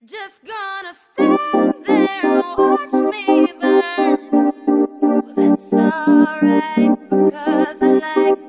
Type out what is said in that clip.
Just gonna stand there and watch me burn. Well, that's alright because I like